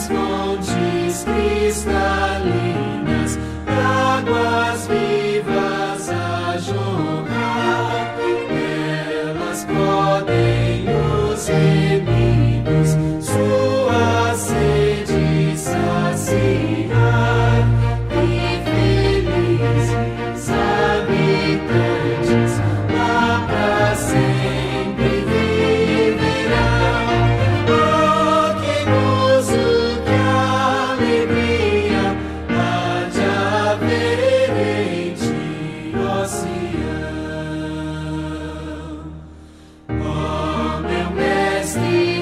as fontes cristalinas, águas vivas a jorrar, elas podem os remidos sua sede saciar, e felizes habitantes lá pra sempre viverão. Oh, que gozo, que alegria há de haver em ti, ó Sião. Oh, meu mestre,